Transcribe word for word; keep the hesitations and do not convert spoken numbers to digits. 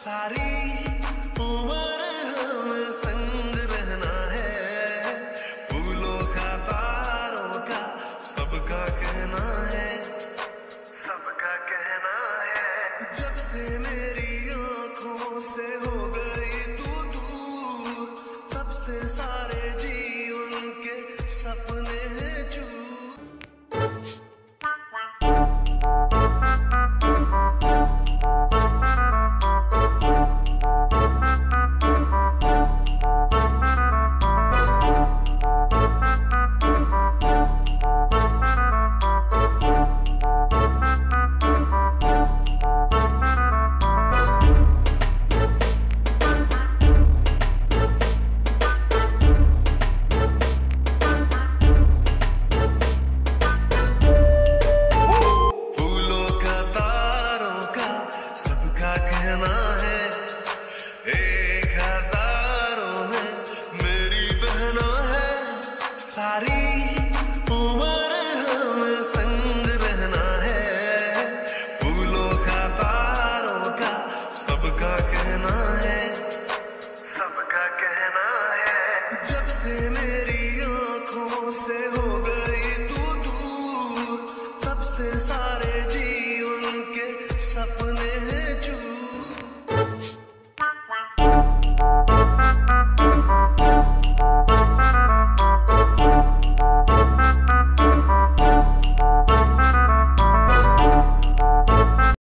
सारी उम्र हम संग रहना है, फूलों का तारों का सबका कहना है, सबका कहना है। जब से मेरी आंखों से हो गई तू दूर, तब से सारे जीवन के सपने हैं चूर। कहना है एक हजारों में मेरी बहना है, सारी उम्र हम संग रहना है, फूलों का तारों का सबका कहना है, सबका कहना है। जब से मेरी आंखों से हो गई तू दूर, तब से सारे जीवन के सपने